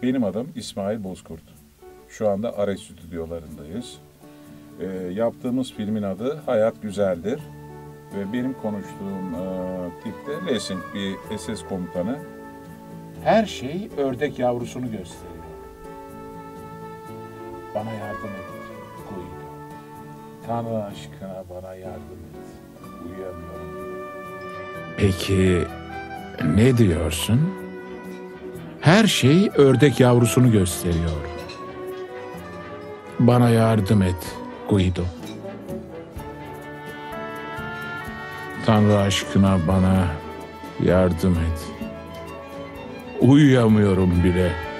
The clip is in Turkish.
Benim adım İsmail Bozkurt. Şu anda Ares stüdyolarındayız. Yaptığımız filmin adı Hayat Güzeldir. Ve benim konuştuğum tip de Lessing, bir SS komutanı. Her şey ördek yavrusunu gösteriyor. Bana yardım et Guido. Tanrı aşkına bana yardım et. Uyuyamıyorum. Peki ne diyorsun? Her şey ördek yavrusunu gösteriyor. Bana yardım et Guido. Tanrı aşkına bana yardım et. Uyuyamıyorum bile.